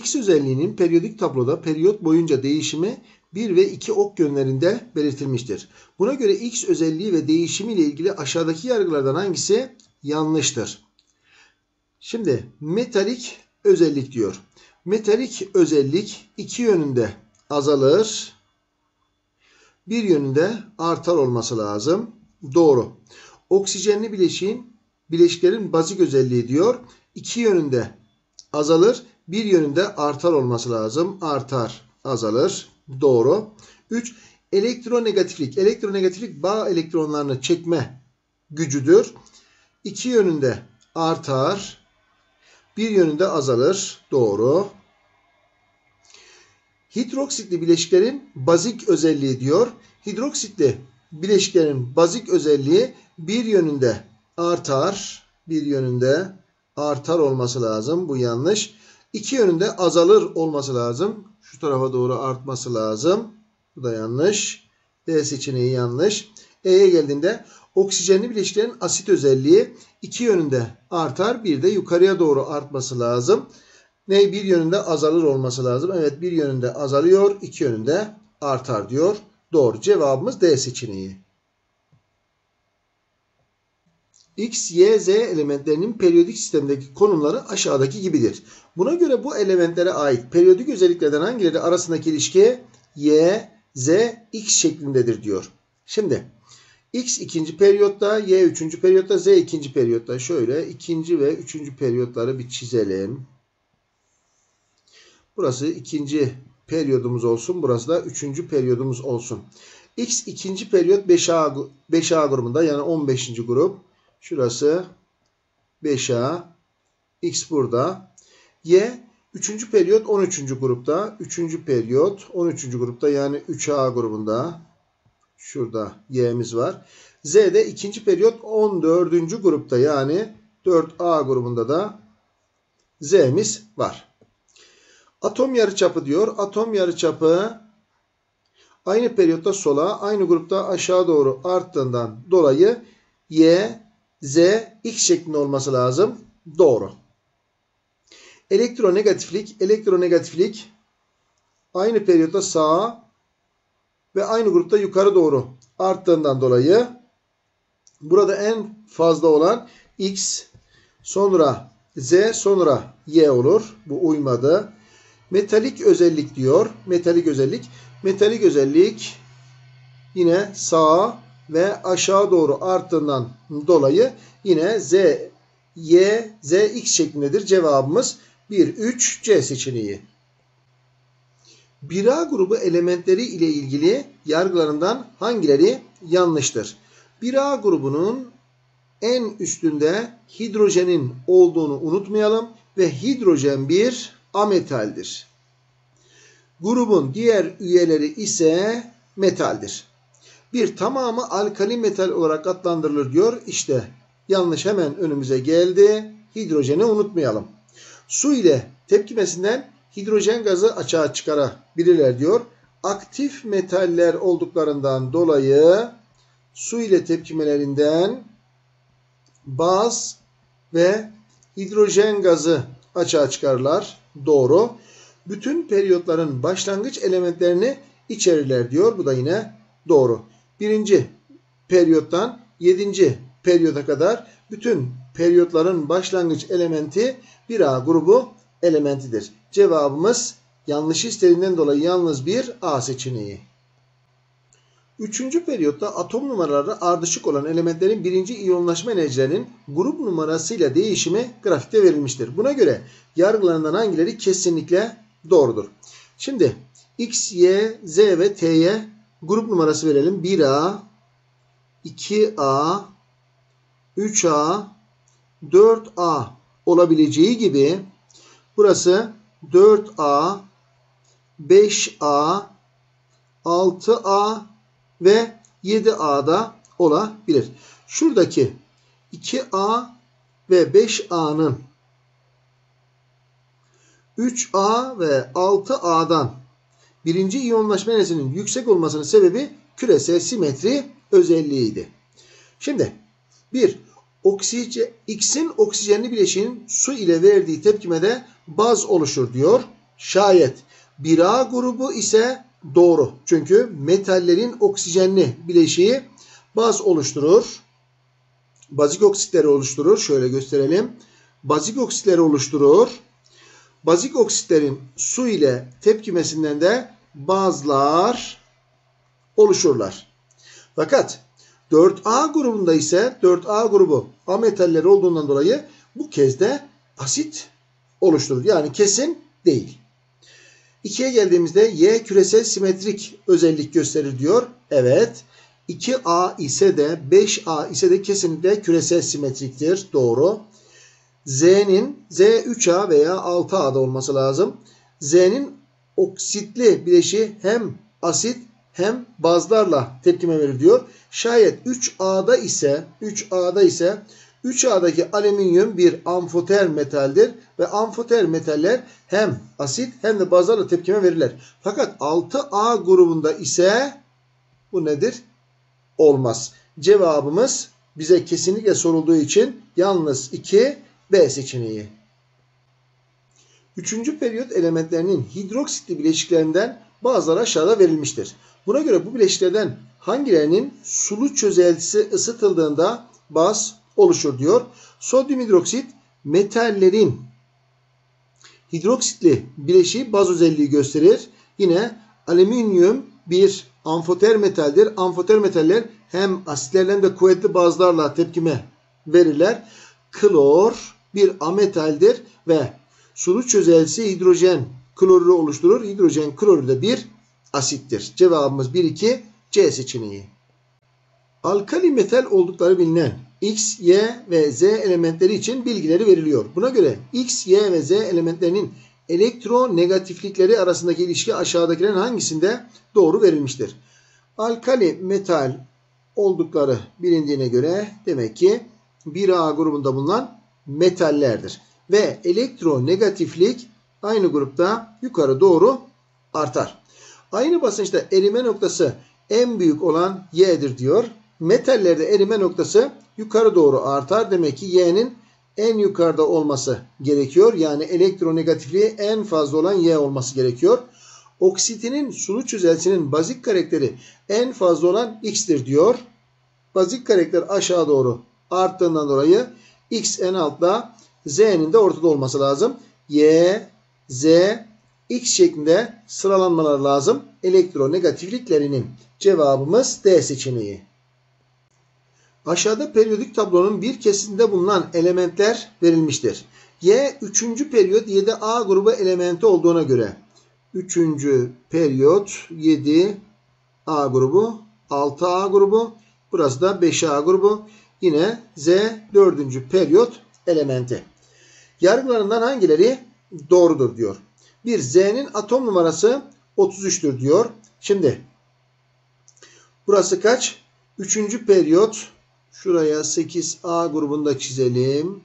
X özelliğinin periyodik tabloda periyot boyunca değişimi 1 ve 2 ok yönlerinde belirtilmiştir. Buna göre X özelliği ve değişimi ile ilgili aşağıdaki yargılardan hangisi yanlıştır? Şimdi metalik özellik diyor. Metalik özellik iki yönünde azalır, bir yönünde artar olması lazım. Doğru. Oksijenli bileşiklerin bazik özelliği diyor. İki yönünde azalır, bir yönünde artar olması lazım. Artar, azalır. Doğru. 3. Elektronegatiflik. Elektronegatiflik bağ elektronlarını çekme gücüdür. İki yönünde artar, bir yönünde azalır. Doğru. Hidroksitli bileşiklerin bazik özelliği diyor. Hidroksitli bileşiklerin bazik özelliği bir yönünde artar, bir yönünde artar olması lazım. Bu yanlış. İki yönünde azalır olması lazım. Şu tarafa doğru artması lazım. Bu da yanlış. D seçeneği yanlış. E'ye geldiğinde oksijenli bileşiklerin asit özelliği iki yönünde artar, bir de yukarıya doğru artması lazım. Ne? Bir yönünde azalır olması lazım. Evet, bir yönünde azalıyor, iki yönünde artar diyor. Doğru. Cevabımız D seçeneği. X, Y, Z elementlerinin periyodik sistemdeki konumları aşağıdaki gibidir. Buna göre bu elementlere ait periyodik özelliklerden hangileri arasındaki ilişki Y, Z, X şeklindedir diyor. Şimdi X ikinci periyotta, Y üçüncü periyotta, Z ikinci periyotta. Şöyle ikinci ve üçüncü periyotları bir çizelim. Burası ikinci periyodumuz olsun. Burası da üçüncü periyodumuz olsun. X ikinci periyot 5A grubunda, yani 15. grup. Şurası 5A. X burada. Y üçüncü periyot 13. grupta. Üçüncü periyot 13. grupta, yani 3A grubunda. Şurada Y'miz var. Z de ikinci periyot 14. grupta, yani 4A grubunda da Z'miz var. Atom yarıçapı diyor. Atom yarıçapı aynı periyotta sola, aynı grupta aşağı doğru arttığından dolayı Y, Z, X şeklinde olması lazım. Doğru. Elektronegatiflik aynı periyotta sağa ve aynı grupta yukarı doğru arttığından dolayı burada en fazla olan X, sonra Z, sonra Y olur. Bu uymadı. Metalik özellik diyor. Metalik özellik yine sağa ve aşağı doğru arttığından dolayı yine Z, Y, Z, X şeklindedir. Cevabımız 1, 3, C seçeneği. 1A grubu elementleri ile ilgili yargılarından hangileri yanlıştır? 1A grubunun en üstünde hidrojenin olduğunu unutmayalım ve hidrojen bir ametaldir. Grubun diğer üyeleri ise metaldir. Bir tamamı alkali metal olarak adlandırılır diyor. İşte yanlış hemen önümüze geldi. Hidrojeni unutmayalım. Su ile tepkimesinden hidrojen gazı açığa çıkarabilirler diyor. Aktif metaller olduklarından dolayı su ile tepkimelerinden baz ve hidrojen gazı açığa çıkarırlar. Doğru. Bütün periyotların başlangıç elementlerini içerirler diyor. Bu da yine doğru. Birinci periyottan 7. periyoda kadar bütün periyotların başlangıç elementi 1A grubu elementidir. Cevabımız yanlış istediğinden dolayı yalnız bir A seçeneği. Üçüncü periyotta atom numaraları ardışık olan elementlerin birinci iyonlaşma enerjilerinin grup numarasıyla değişimi grafikte verilmiştir. Buna göre yargılarından hangileri kesinlikle doğrudur? Şimdi X, Y, Z ve T'ye grup numarası verelim. 1A, 2A, 3A, 4A olabileceği gibi burası 4A, 5A, 6A ve 7A'da olabilir. Şuradaki 2A ve 5A'nın 3A ve 6A'dan birinci iyonlaşma enerjisinin yüksek olmasının sebebi küresel simetri özelliğiydi. Şimdi X'in oksijenli bileşiğin su ile verdiği tepkimede baz oluşur diyor. Şayet 1A grubu ise doğru. Çünkü metallerin oksijenli bileşiği baz oluşturur. Bazik oksitleri oluşturur. Şöyle gösterelim. Bazik oksitleri oluşturur. Bazik oksitlerin su ile tepkimesinden de bazlar oluşurlar. Fakat 4A grubunda ise 4A grubu ametalleri olduğundan dolayı bu kez de asit oluşturur. Yani kesin değil. 2'ye geldiğimizde Y küresel simetrik özellik gösterir diyor. Evet. 2A ise de 5A ise de kesinlikle küresel simetriktir. Doğru. Z'nin Z 3A veya 6A'da olması lazım. Z'nin oksitli bileşiği hem asit hem bazlarla tepkime verir diyor. Şayet 3A'da ise 3A'daki alüminyum bir amfoter metaldir ve amfoter metaller hem asit hem de bazlarla tepkime verirler. Fakat 6A grubunda ise bu nedir? Olmaz. Cevabımız bize kesinlikle sorulduğu için yalnız 2 B seçeneği. Üçüncü periyot elementlerinin hidroksitli bileşiklerinden bazıları aşağıda verilmiştir. Buna göre bu bileşiklerden hangilerinin sulu çözeltisi ısıtıldığında baz oluşur diyor. Sodyum hidroksit metallerin hidroksitli bileşiği baz özelliği gösterir. Yine alüminyum bir amfoter metaldir. Amfoter metaller hem asitlerle hem de kuvvetli bazlarla tepkime verirler. Klor bir ametaldir ve sulu çözeltisi hidrojen klorürü oluşturur. Hidrojen klorürü de bir asittir. Cevabımız 1-2 C seçeneği. Alkali metal oldukları bilinen X, Y ve Z elementleri için bilgileri veriliyor. Buna göre X, Y ve Z elementlerinin elektronegatiflikleri arasındaki ilişki aşağıdakilerin hangisinde doğru verilmiştir? Alkali metal oldukları bilindiğine göre demek ki 1A grubunda bulunan metallerdir. Ve elektronegatiflik aynı grupta yukarı doğru artar. Aynı basınçta erime noktası en büyük olan Y'dir diyor. Metallerde erime noktası yukarı doğru artar. Demek ki Y'nin en yukarıda olması gerekiyor. Yani elektronegatifliği en fazla olan Y olması gerekiyor. Oksitinin sulu çözeltisinin bazik karakteri en fazla olan X'tir diyor. Bazik karakter aşağı doğru arttığından dolayı X en altta, Z'nin de ortada olması lazım. Y, Z, X şeklinde sıralanmalar lazım. Elektronegatifliklerinin cevabımız D seçeneği. Aşağıda periyodik tablonun bir kesitinde bulunan elementler verilmiştir. Y 3. periyot 7A grubu elementi olduğuna göre 3. periyot 7A grubu, 6A grubu, burası da 5A grubu. Yine Z 4. periyot elementi. Yargılarından hangileri doğrudur diyor. Bir, Z'nin atom numarası 33'tür diyor. Şimdi burası kaç? 3. periyot. Şuraya 8A grubunda çizelim.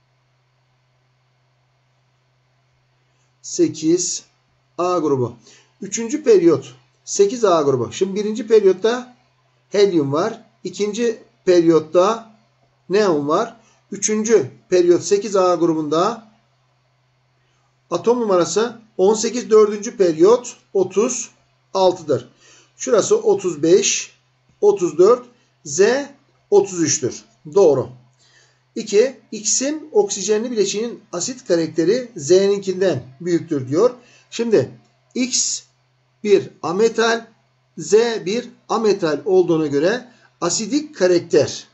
8A grubu. 3. periyot 8A grubu. Şimdi 1. periyotta helyum var. 2. periyotta neon var. 3. periyot 8A grubunda atom numarası 18, 4. periyot 36'dır. Şurası 35, 34, Z 33'tür. Doğru. 2. X'in oksijenli bileşiğinin asit karakteri Z'ninkinden büyüktür diyor. Şimdi X bir ametal, Z bir ametal olduğuna göre asidik karakter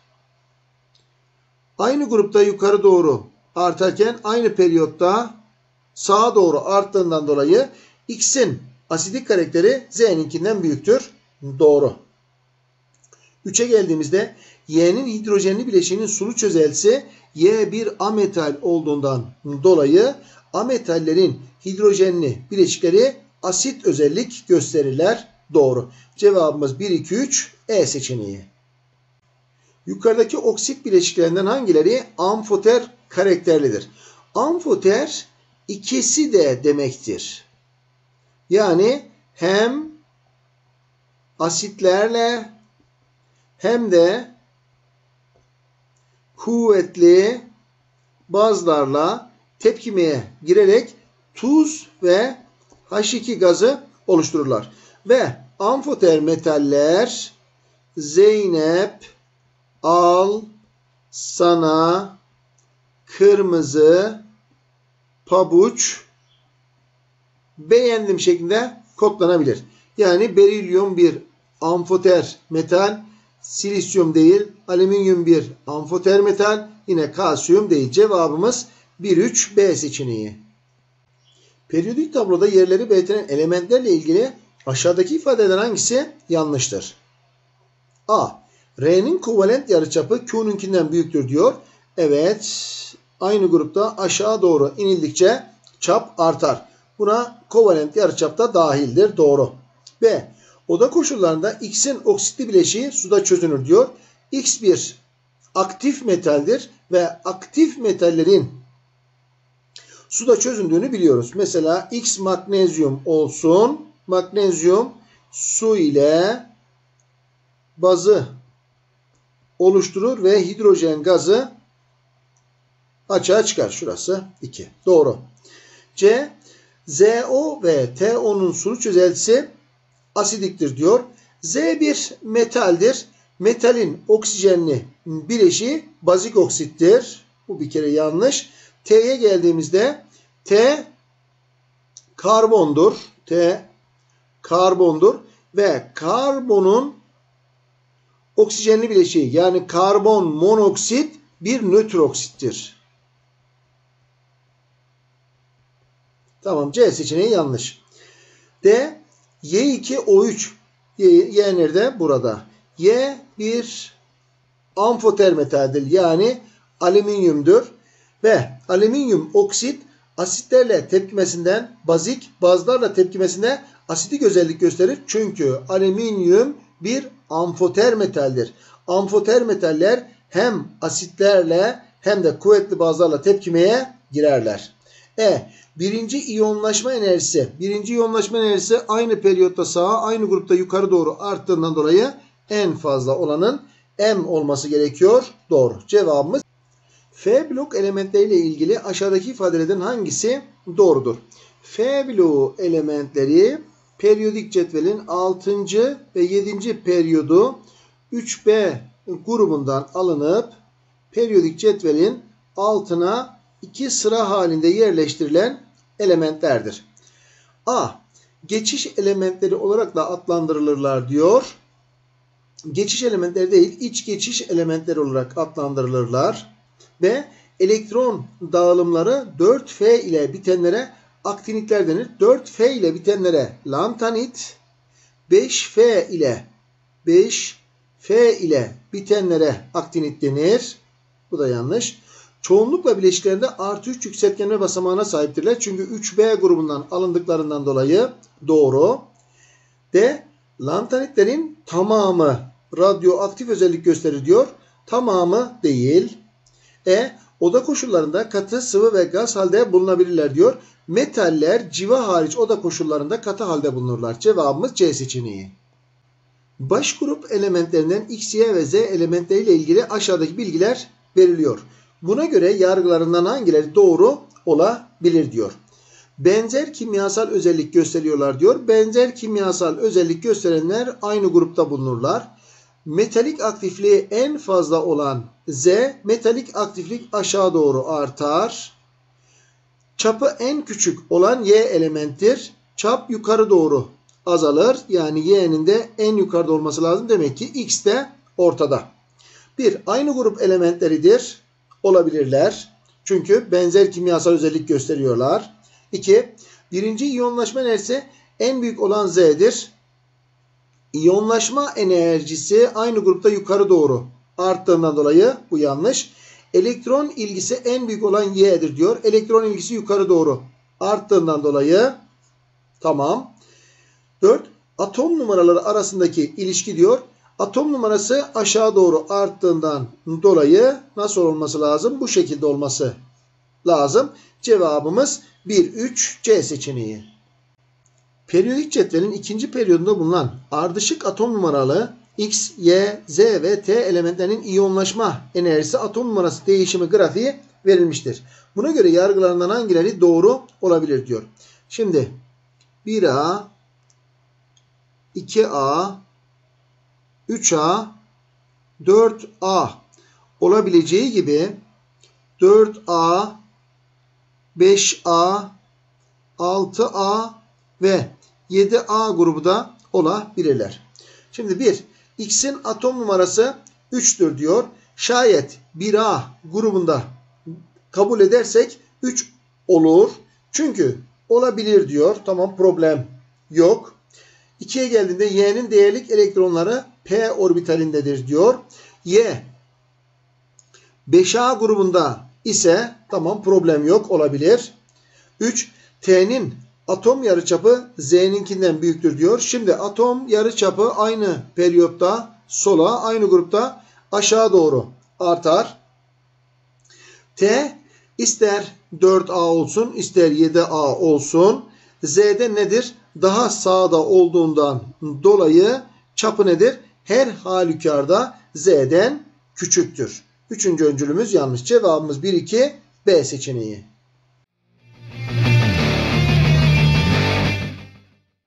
aynı grupta yukarı doğru artarken aynı periyotta sağa doğru arttığından dolayı X'in asidik karakteri Z'ninkinden büyüktür. Doğru. 3'e geldiğimizde Y'nin hidrojenli bileşiğinin sulu çözeltisi Y bir ametal olduğundan dolayı ametallerin hidrojenli bileşikleri asit özellik gösterirler. Doğru. Cevabımız 1, 2, 3 E seçeneği. Yukarıdaki oksit bileşiklerinden hangileri amfoter karakterlidir? Amfoter ikisi de demektir. Yani hem asitlerle hem de kuvvetli bazlarla tepkimeye girerek tuz ve H2 gazı oluştururlar. Ve amfoter metaller Zeynep al sana kırmızı pabuç beğendim şeklinde kodlanabilir. Yani berilyum bir amfoter metal, silisyum değil, alüminyum bir amfoter metal, yine kalsiyum değil. Cevabımız 1-3 B seçeneği. Periyodik tabloda yerleri belirtilen elementlerle ilgili aşağıdaki ifadeden hangisi yanlıştır? A. R'nin kovalent yarıçapı Q'nunkinden büyüktür diyor. Evet. Aynı grupta aşağı doğru inildikçe çap artar. Buna kovalent yarıçap da dahildir. Doğru. B. Oda koşullarında X'in oksitli bileşiği suda çözünür diyor. X bir aktif metaldir ve aktif metallerin suda çözündüğünü biliyoruz. Mesela X magnezyum olsun. Magnezyum su ile bazı oluşturur ve hidrojen gazı açığa çıkar. Şurası 2. Doğru. C. ZO ve TO'nun sulu çözeltisi asidiktir diyor. Z bir metaldir. Metalin oksijenli bileşiği bazik oksittir. Bu bir kere yanlış. T'ye geldiğimizde T karbondur. T karbondur ve karbonun oksijenli bileşiği yani karbon monoksit bir nötr oksittir. Tamam, C seçeneği yanlış. D. Y2O3. Y nerede? Burada. Y bir amfoter metaldir. Yani alüminyumdur. Ve alüminyum oksit asitlerle tepkimesinden bazik, bazlarla tepkimesinde asidik özellik gösterir. Çünkü alüminyum bir amfoter metaldir. Amfoter metaller hem asitlerle hem de kuvvetli bazlarla tepkimeye girerler. Birinci iyonlaşma enerjisi. Birinci iyonlaşma enerjisi aynı periyotta sağa, aynı grupta yukarı doğru arttığından dolayı en fazla olanın M olması gerekiyor. Doğru. Cevabımız F blok elementleriyle ilgili aşağıdaki ifadelerden hangisi doğrudur? F bloğu elementleri periyodik cetvelin 6. ve 7. periyodu 3B grubundan alınıp periyodik cetvelin altına 2 sıra halinde yerleştirilen elementlerdir. A. Geçiş elementleri olarak da adlandırılırlar diyor. Geçiş elementleri değil, iç geçiş elementleri olarak adlandırılırlar. B. Elektron dağılımları 4F ile bitenlere aktinitler denir. 4F ile bitenlere lantanit, 5F ile bitenlere aktinit denir. Bu da yanlış. Çoğunlukla bileşiklerinde artı 3 yükseltgenme basamağına sahiptirler. Çünkü 3B grubundan alındıklarından dolayı doğru. D. Lantanitlerin tamamı radyoaktif özellik gösterir diyor. Tamamı değil. Oda koşullarında katı, sıvı ve gaz halde bulunabilirler diyor. Metaller civa hariç oda koşullarında katı halde bulunurlar. Cevabımız C seçeneği. Baş grup elementlerinden X, Y ve Z elementleriyle ilgili aşağıdaki bilgiler veriliyor. Buna göre yargılarından hangileri doğru olabilir diyor. Benzer kimyasal özellik gösteriyorlar diyor. Benzer kimyasal özellik gösterenler aynı grupta bulunurlar. Metalik aktifliği en fazla olan Z, metalik aktiflik aşağı doğru artar. Çapı en küçük olan Y elementtir. Çap yukarı doğru azalır. Yani Y'nin de en yukarıda olması lazım. Demek ki X de ortada. 1. Aynı grup elementleridir. Olabilirler. Çünkü benzer kimyasal özellik gösteriyorlar. 2. Birinci iyonlaşma enerjisi en büyük olan Z'dir. İyonlaşma enerjisi aynı grupta yukarı doğru arttığından dolayı bu yanlış. Elektron ilgisi en büyük olan Y'dir diyor. Elektron ilgisi yukarı doğru arttığından dolayı tamam. 4. Atom numaraları arasındaki ilişki diyor. Atom numarası aşağı doğru arttığından dolayı nasıl olması lazım? Bu şekilde olması lazım. Cevabımız 1-3 C seçeneği. Periyodik cetvelin ikinci periyodunda bulunan ardışık atom numaralı X, Y, Z ve T elementlerinin iyonlaşma enerjisi atom numarası değişimi grafiği verilmiştir. Buna göre yargılarından hangileri doğru olabilir diyor. Şimdi 1A, 2A, 3A, 4A olabileceği gibi 4A, 5A, 6A ve 7A grubu da olabilirler. Şimdi 1. X'in atom numarası 3'tür diyor. Şayet 1A grubunda kabul edersek 3 olur. Çünkü olabilir diyor. Tamam, problem yok. 2'ye geldiğinde Y'nin değerlik elektronları P orbitalindedir diyor. Y 5A grubunda ise tamam, problem yok, olabilir. 3. T'nin atom yarıçapı Z'ninkinden büyüktür diyor. Şimdi atom yarıçapı aynı periyotta sola, aynı grupta aşağı doğru artar. T ister 4A olsun ister 7A olsun. Z'de nedir? Daha sağda olduğundan dolayı çapı nedir? Her halükarda Z'den küçüktür. Üçüncü öncülümüz yanlış. Cevabımız 1-2 B seçeneği.